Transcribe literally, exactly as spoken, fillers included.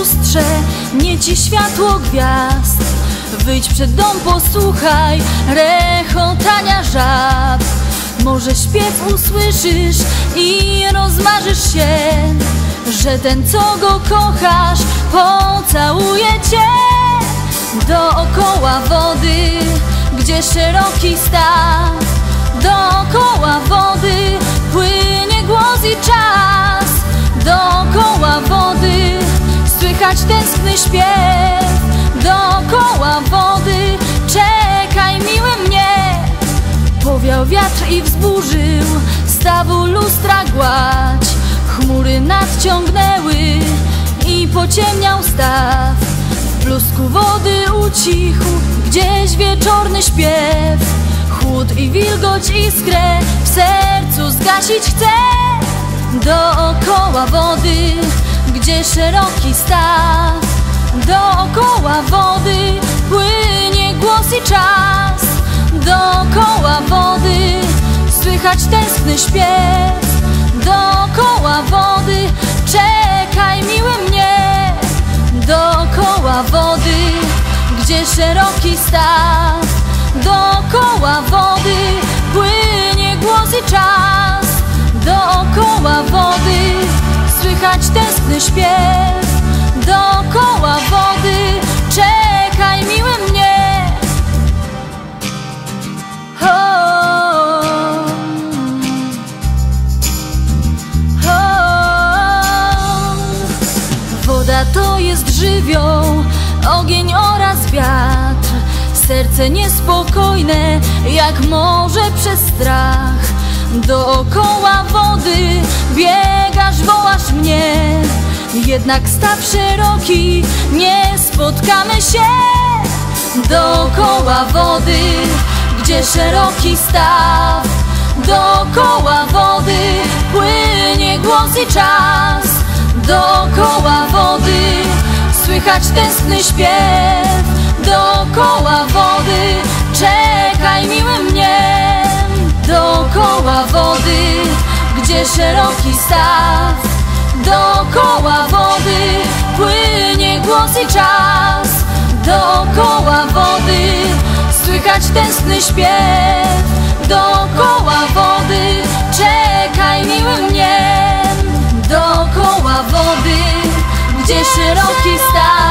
lustrze nieci światło gwiazd. Wyjdź przed dom, posłuchaj rechotania żab. Może śpiew usłyszysz i rozmarzysz się, że ten, co go kochasz, pocałuje cię. Dookoła wody, gdzie szeroki staw, dookoła wody płynie głos i czas. Dookoła wody słychać tęskny śpiew. Dookoła wody czekaj, miły mnie. Powiał wiatr i wzburzył stawu lustra gładź. Chmury nadciągnęły i pociemniał staw. W blusku wody ucichł gdzieś wieczorny śpiew. Chłód i wilgoć iskrę w sercu zgasić chce. Dookoła wody, gdzie szeroki staw, dookoła wody płynie głos i czas. Dookoła wody słychać tęskny śpiew. Dookoła wody czekaj, miły mnie. Dookoła wody, gdzie szeroki staw, dookoła wody płynie głos i czas. Dookoła wody słychać tęskny śpiew. Dookoła wody czekaj, miły mnie. Oh, oh. Woda to jest żywioł, ogień oraz wiatr. Serce niespokojne jak morze przez strach. Dookoła wody biegasz, wołasz mnie. Jednak staw szeroki, nie spotkamy się. Dookoła wody, gdzie szeroki staw, dookoła wody płynie głos i czas. Dookoła wody słychać tęskny śpiew. Dookoła wody czekaj, miły mnie. Dookoła wody, gdzie szeroki staw, dookoła wody płynie głos i czas. Dookoła wody słychać tęskny śpiew. Dookoła wody czekaj, miły mnie. Dookoła wody, gdzie szeroki staw,